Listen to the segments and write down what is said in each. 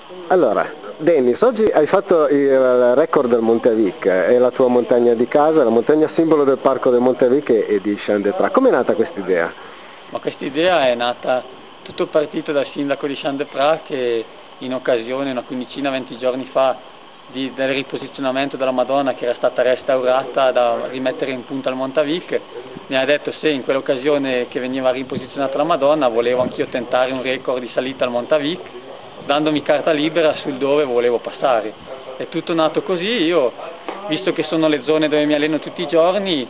Allora, Dennis, oggi hai fatto il record del Monte Avic, è la tua montagna di casa, la montagna simbolo del parco del Monte Avic e di Saint-Des-Prats. Com'è nata questa idea? Ma questa idea è nata, tutto partito dal sindaco di Saint-Des-Prats che in occasione, una quindicina, 20 giorni fa, del riposizionamento della Madonna che era stata restaurata da rimettere in punta al Monte Avic, mi ha detto se in quell'occasione che veniva riposizionata la Madonna volevo anch'io tentare un record di salita al Monte Avic, dandomi carta libera sul dove volevo passare. È tutto nato così, io, visto che sono le zone dove mi alleno tutti i giorni,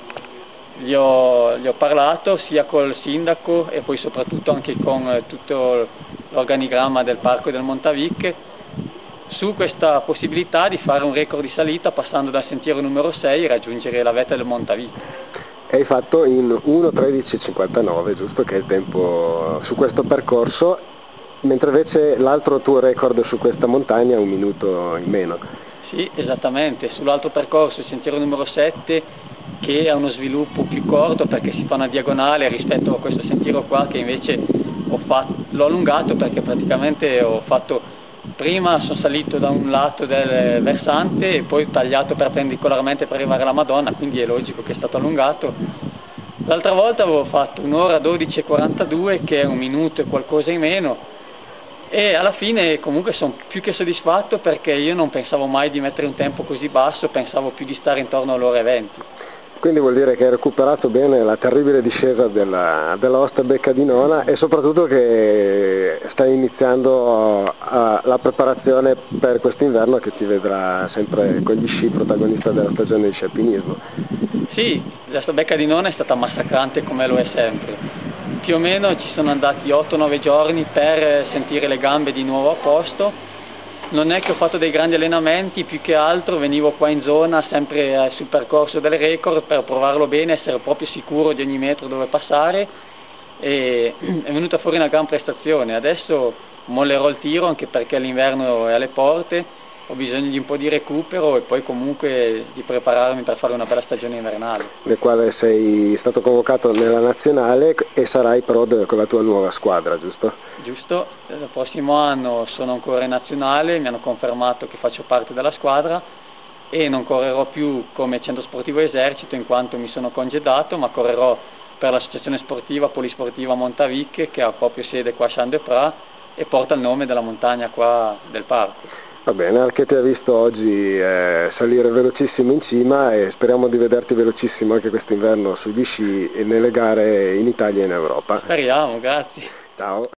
gli ho parlato sia col sindaco e poi soprattutto anche con tutto l'organigramma del parco del Montavic su questa possibilità di fare un record di salita passando dal sentiero numero 6 e raggiungere la vetta del Montavic. E hai fatto in 1:13:59, giusto, che è il tempo su questo percorso, mentre invece l'altro tuo record su questa montagna è 1 minuto in meno. Sì, esattamente, sull'altro percorso, il sentiero numero 7, che ha uno sviluppo più corto perché si fa una diagonale rispetto a questo sentiero qua che invece l'ho allungato perché praticamente prima sono salito da un lato del versante e poi tagliato perpendicolarmente per arrivare alla Madonna, quindi è logico che è stato allungato. L'altra volta avevo fatto 1:12:42 che è 1 minuto e qualcosa in meno, e alla fine comunque sono più che soddisfatto perché io non pensavo mai di mettere un tempo così basso, pensavo più di stare intorno all'ora 20. Quindi vuol dire che hai recuperato bene la terribile discesa della Osta Becca di Nona e soprattutto che stai iniziando la preparazione per quest'inverno che ti vedrà sempre con gli sci protagonista della stagione di sci alpinismo. Sì, la Becca di Nona è stata massacrante come lo è sempre. Più o meno ci sono andati 8-9 giorni per sentire le gambe di nuovo a posto. Non è che ho fatto dei grandi allenamenti, più che altro venivo qua in zona sempre sul percorso del record per provarlo bene, essere proprio sicuro di ogni metro dove passare e è venuta fuori una gran prestazione. Adesso mollerò il tiro anche perché l'inverno è alle porte, ho bisogno di un po' di recupero e poi comunque di prepararmi per fare una bella stagione invernale. Nel quale sei stato convocato nella nazionale e sarai pro con la tua nuova squadra, giusto? Giusto, il prossimo anno sono ancora in nazionale, mi hanno confermato che faccio parte della squadra e non correrò più come centro sportivo esercito in quanto mi sono congedato, ma correrò per l'associazione sportiva polisportiva Montavic che ha proprio sede qua a Saint-Des-Prats e porta il nome della montagna qua del parco. Va bene, anche ti ha visto oggi salire velocissimo in cima e speriamo di vederti velocissimo anche quest'inverno sugli sci e nelle gare in Italia e in Europa. Speriamo, grazie. Ciao.